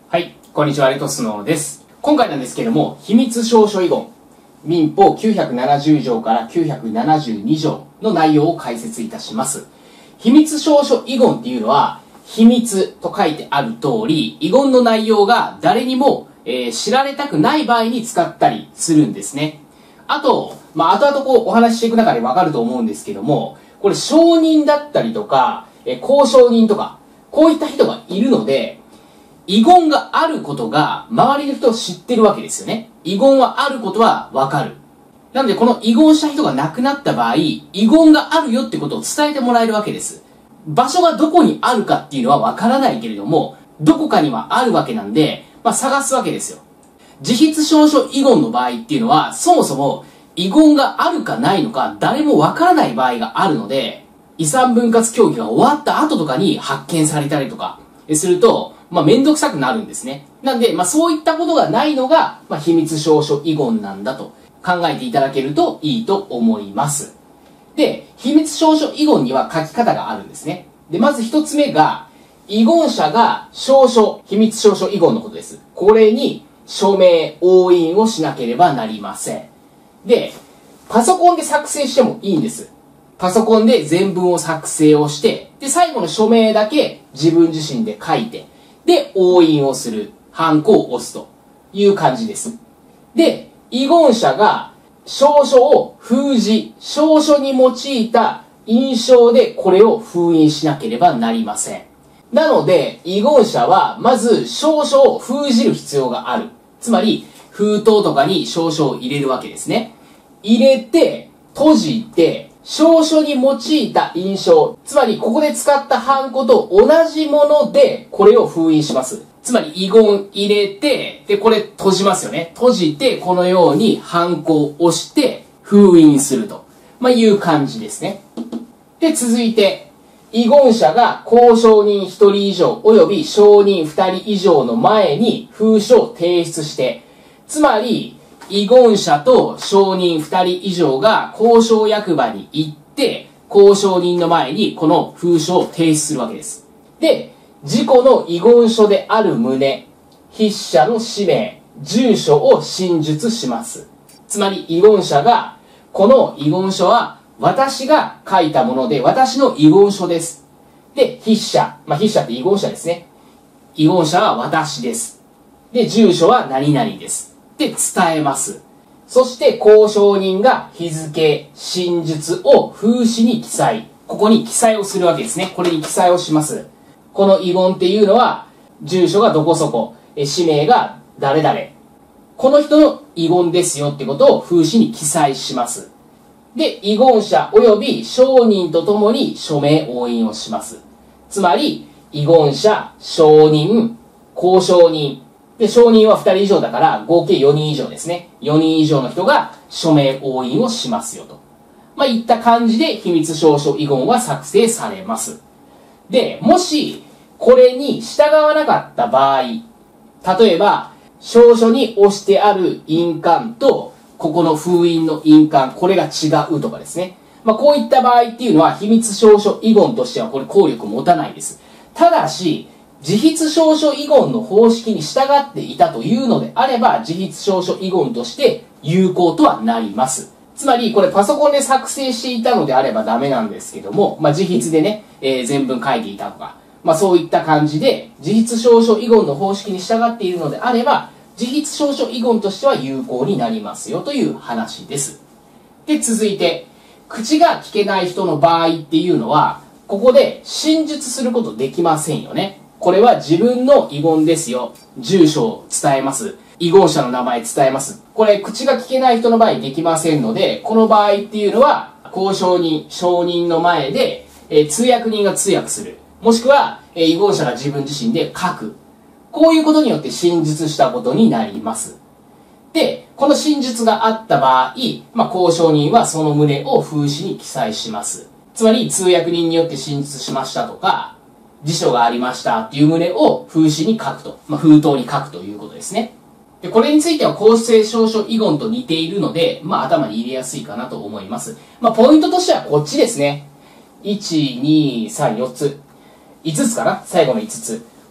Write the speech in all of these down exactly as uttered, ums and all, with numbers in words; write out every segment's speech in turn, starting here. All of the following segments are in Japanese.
はい、こんにちは、レトスノです。今回なんですけども、秘密証書遺言、民法きゅうひゃくななじゅう条からきゅうひゃくななじゅうに条の内容を解説いたします。秘密証書遺言っていうのは、秘密と書いてある通り、遺言の内容が誰にも、えー、知られたくない場合に使ったりするんですね。あと、まあ、後々こうお話ししていく中でわかると思うんですけども、これ証人だったりとか、えー、交渉人とか、こういった人がいるので、遺言があることが周りの人を知ってるわけですよね。遺言はあることはわかる。なのでこの遺言した人が亡くなった場合、遺言があるよってことを伝えてもらえるわけです。場所がどこにあるかっていうのはわからないけれども、どこかにはあるわけなんで、まあ探すわけですよ。自筆証書遺言の場合っていうのは、そもそも遺言があるかないのか誰もわからない場合があるので、遺産分割協議が終わった後とかに発見されたりとかすると、まあ、めんどくさくなるんですね。なんで、まあ、そういったことがないのが、まあ、秘密証書遺言なんだと考えていただけるといいと思います。で、秘密証書遺言には書き方があるんですね。で、まず一つ目が、遺言者が証書、秘密証書遺言のことです。これに署名、押印をしなければなりません。で、パソコンで作成してもいいんです。パソコンで全文を作成をして、で、最後の署名だけ自分自身で書いて、で、押印をする。ハンコを押すという感じです。で、遺言者が証書を封じ、証書に用いた印章でこれを封印しなければなりません。なので、遺言者はまず証書を封じる必要がある。つまり、封筒とかに証書を入れるわけですね。入れて、閉じて、証書に用いた印章、つまりここで使ったハンコと同じものでこれを封印します。つまり遺言入れて、で、これ閉じますよね。閉じて、このようにハンコを押して封印すると、まあ、いう感じですね。で、続いて、遺言者が公証人ひとり以上及び証人ふたり以上の前に封書を提出して、つまり、遺言者と証人ふたり以上が公証役場に行って、公証人の前にこの封書を提出するわけです。で、自己の遺言書である旨、筆者の氏名、住所を真述します。つまり遺言者が、この遺言書は私が書いたもので、私の遺言書です。で、筆者、まあ、筆者って遺言者ですね。遺言者は私です。で、住所は何々です。で、伝えます。そして、公証人が日付、真実を封紙に記載。ここに記載をするわけですね。これに記載をします。この遺言っていうのは、住所がどこそこ、氏名が誰々。この人の遺言ですよってことを封紙に記載します。で、遺言者及び証人とともに署名押印をします。つまり、遺言者、証人、公証人、で、証人はふたり以上だから、合計よにん以上ですね。よにん以上の人が署名押印をしますよと。まあ、いった感じで秘密証書遺言は作成されます。で、もし、これに従わなかった場合、例えば、証書に押してある印鑑と、ここの封印の印鑑、これが違うとかですね。まあ、こういった場合っていうのは、秘密証書遺言としてはこれ効力持たないです。ただし、自筆証書遺言の方式に従っていたというのであれば、自筆証書遺言として有効とはなります。つまり、これパソコンで作成していたのであればダメなんですけども、まあ、自筆でね、えー、全文書いていたとか、まあ、そういった感じで、自筆証書遺言の方式に従っているのであれば、自筆証書遺言としては有効になりますよという話です。で、続いて、口が聞けない人の場合っていうのは、ここで真述することできませんよね。これは自分の遺言ですよ。住所を伝えます。遺言者の名前伝えます。これ、口が聞けない人の場合できませんので、この場合っていうのは、公証人、証人の前で、えー、通訳人が通訳する。もしくは、えー、遺言者が自分自身で書く。こういうことによって真実したことになります。で、この真実があった場合、まあ、公証人はその旨を封紙に記載します。つまり、通訳人によって真実しましたとか、辞書がありましたっていう旨を封紙に書くと。まあ、封筒に書くということですね。で、これについては公正証書遺言と似ているので、まあ、頭に入れやすいかなと思います。まあ、ポイントとしてはこっちですね。いち、に、さん、よっつ。いつつかな最後のいつつ。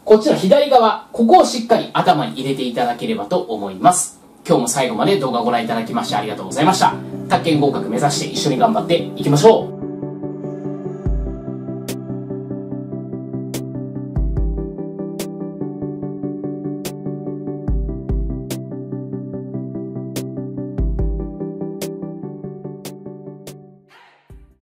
こっちの左側、ここをしっかり頭に入れていただければと思います。今日も最後まで動画をご覧いただきましてありがとうございました。宅建合格目指して一緒に頑張っていきましょう。